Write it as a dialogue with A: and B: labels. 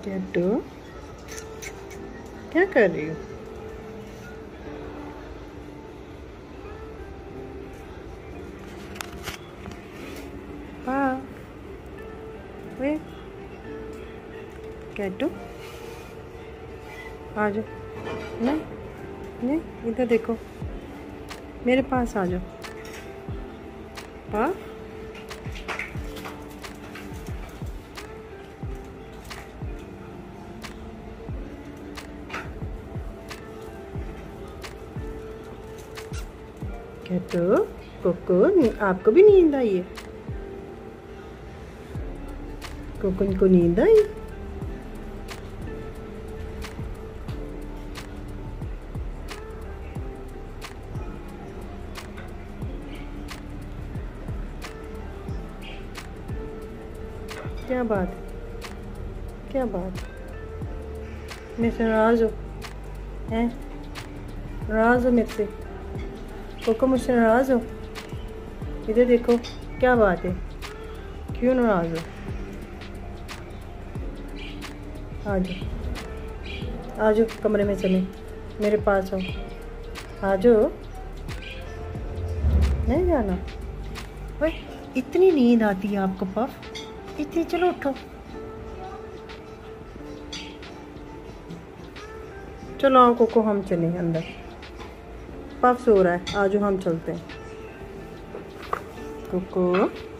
A: कैटू, क्या कर रही हो? हाँ, वे कैटू, आ जाओ। नहीं नहीं, इधर देखो, मेरे पास आ जाओ। हाँ, कैटू, कोको, आपको भी नींद आई है? कोको को नींद आई? क्या बात है, क्या बात है? मेरे से नाराज हो हैं? नाराज हो मेरे से? कोको मुझसे नाराज हो? इधर देखो, क्या बात है, क्यों नाराज हो? आ जाओ, आ जाओ, कमरे में चले, मेरे पास आओ, आ जाओ। नहीं जाना? भाई इतनी नींद आती है आपको पफ? इतनी? चलो उठो, चलो आओ कोको, हम चलें अंदर। पफ सो रहा है, आज हम चलते हैं। कोको।